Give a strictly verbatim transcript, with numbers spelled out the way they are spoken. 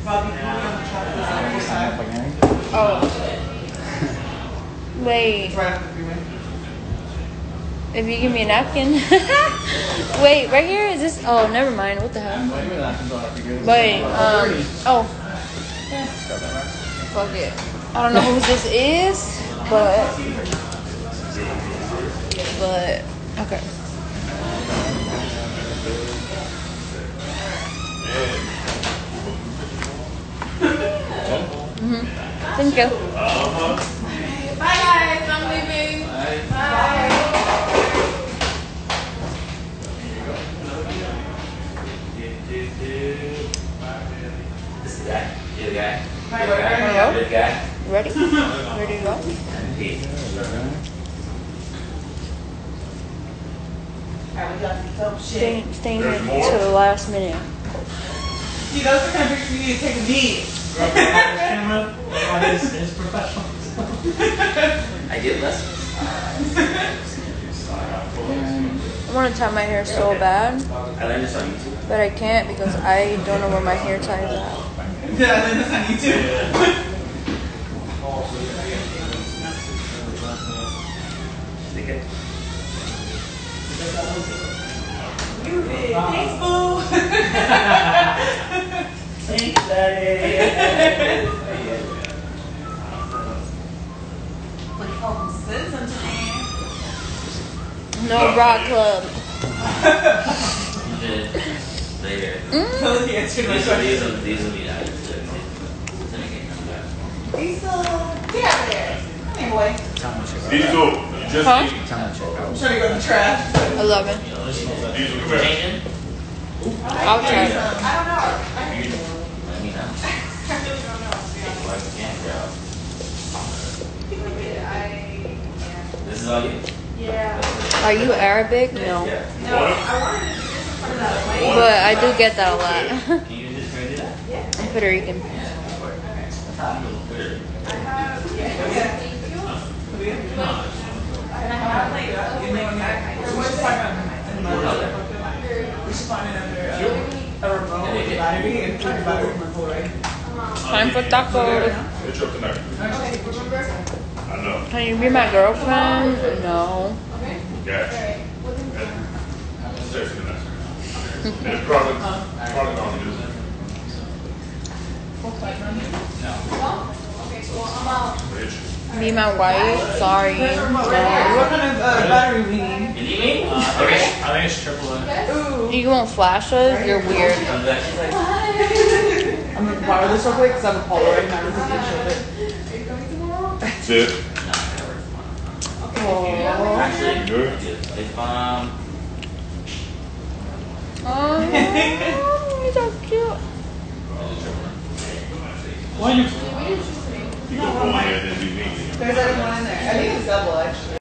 Oh. Wait. If you give me a napkin. Wait, right here? Is this? Oh, never mind. What the hell? Wait. Um. Oh. Fuck it. I don't know who this is, but. But. Okay. Mhm. Thank you. Bye guys. I'm leaving. Bye. This is the guy. You're the guy. Hello? You're the guy. Ready? Ready to go? Staying, staying here to the last minute. See, those are the kind of pictures you need to take of me. Camera on his, his professional. I did lessons. I want to tie my hair so bad, I learned this on YouTube. but I can't because I don't know where my hair tie is at. Yeah, and then this on YouTube. Stick it. You did. Thanks, boo. Thanks, Daddy. Like, oh, citizen to me. No rock club. You did. Later. Mm. Totally the answer to my These will, question. these will, these will be nice. Diesel. Get out of there. Come here, boy. Diesel, just Huh? I'm trying to go to the trash. eleven. Diesel, come here. I'll try it. I don't know. I Let me know. really don't know, to be honest. Like, can't go. I, This is all you? yeah. Are you Arabic? No. Yeah. No, I wanted to do this in front of that light. But I do get that a lot. Can you just try to do that? I'm Puerto Rican. Yeah, go for it. That's how you look weird. I have, yeah, yeah. And I have like, you know, like, we should find another, we should find another, uh, a remote with a battery and plug the battery with my phone, right? Time for tacos. Hit you up tonight. Okay, remember? I know. Can you be my girlfriend? No. Gotcha. Seriously, tonight. And it's probably, probably not music. Okay, so I'm out. Bitch. Be my wife? Sorry. There's a No. remote right here. What kind of uh, battery we need? You need me? Uh, Okay. I think it's triple A. Ooh. You won't flash us? You're weird. Come back. She's like, I'm gonna borrow this real quick because I'm a Polaroid and I really can't show it. That's it. no, I never work tomorrow. Oh. Actually, Good. if um, Oh, you're so cute. Why you? You can go in there and be me. There's only one in there. I think it's double actually.